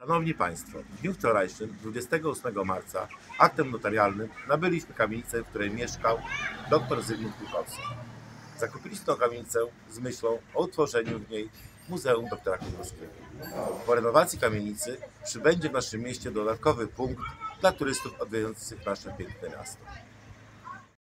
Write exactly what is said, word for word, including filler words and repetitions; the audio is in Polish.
Szanowni Państwo, w dniu wczorajszym, dwudziestego ósmego marca, aktem notarialnym nabyliśmy kamienicę, w której mieszkał dr Zygmunt Kuchowski. Zakupiliśmy tę kamienicę z myślą o utworzeniu w niej Muzeum doktora Kuchowskiego. Po renowacji kamienicy przybędzie w naszym mieście dodatkowy punkt dla turystów odwiedzających nasze piękne miasto.